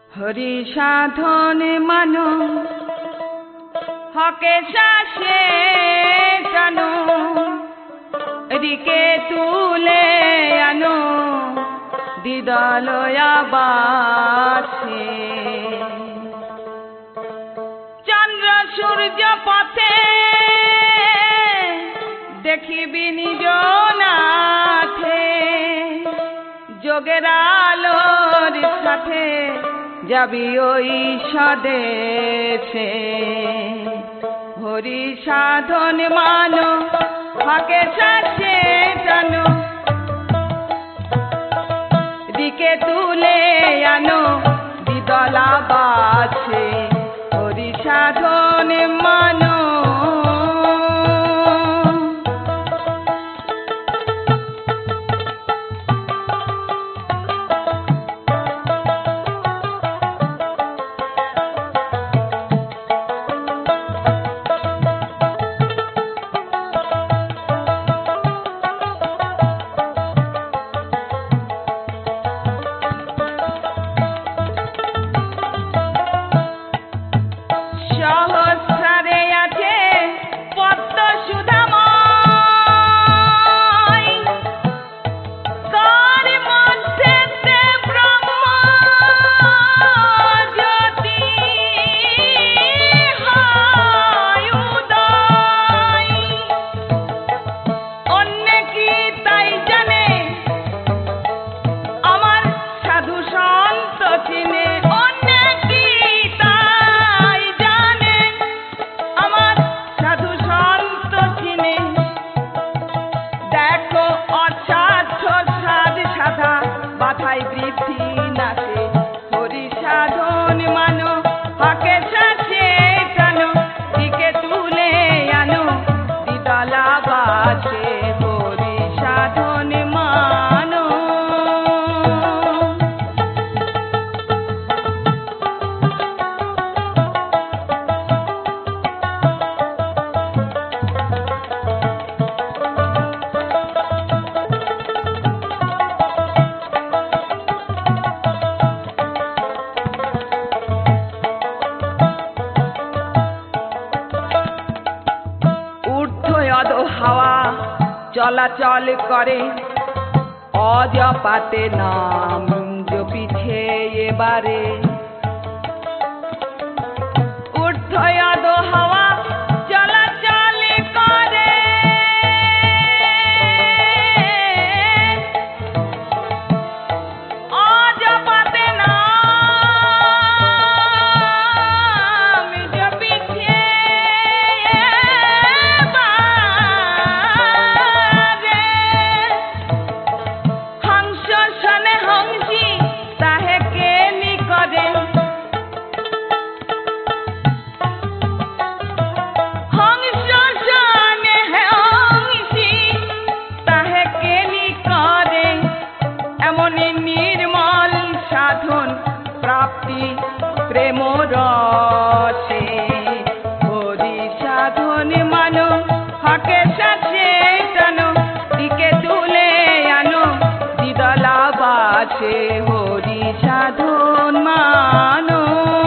হরি সাধনে মানো হকে শাসে জানো এদিকে তুলে আনো দিদলয়া বাসে চন্দ্র সূর্য পথে দেখিবি নিজ নাথে যোগের আলোর সাথে যাবি ওই স্বদেশে হরি সাধন মানো হকে শাসে জানো দিকে তুলে আনো দিদলা বাসে হরি সাধন মানো হাওয়া চলাচল করে অজপাতে নাম জপিছে এবারে ঊর্ধ্বয়াদ হাওয়া চলাচল করে অজপাতে নাম জপিছে প্রেম রসে হরি সাধন মানো হকে শাসে জানো দিকে তুলে আনো দিদলা বাসে হরি সাধন মানো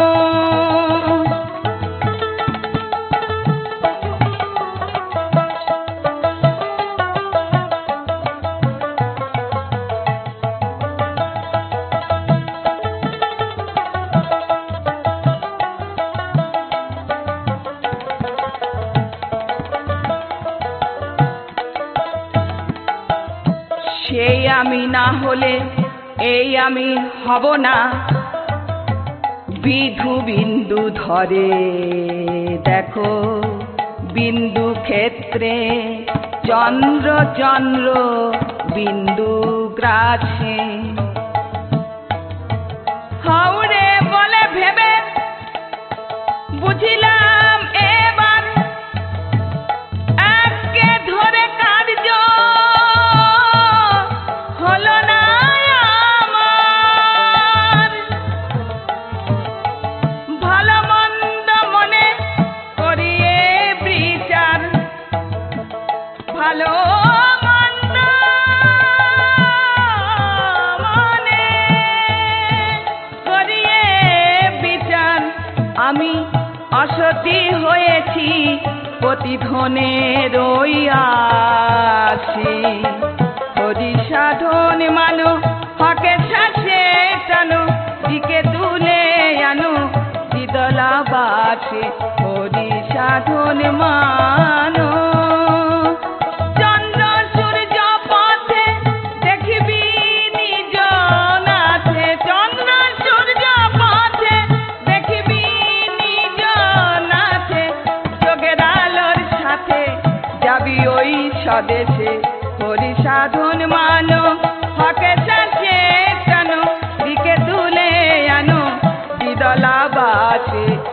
সেই আমি না হলে এই আমি হব না বিধু বিন্দু ধরে দেখো বিন্দু ক্ষেত্রে চন্দ্র চন্দ্র বিন্দু গ্রাসে হাওড়ে বলে ভেবে বুঝিলাম এবার একে ধরে কার্য হলো না আমার ভালো মন্দ মনে করিয়ে বিচার ভালো মন্দ মনে করিয়ে আমি অসতী হয়েছি প্রতিধনের ওই আছি। হরি সাধন মানো হকে শ্বাসে টানো দিকে তুলে আনো বিদলা বাছে। হরি সাধন মানো চন্দ্র সূর্য পথে দেখিবি নিজ নাথে। চন্দ্র সূর্য পথে দেখিবি নিজ নাথে। যোগের আলোর সাথে যাবি ওই স্বদেশে। হরি সাধন মানো হকে শ্বাসে টানো দিকে তুলে আনো বিদলা বাছে।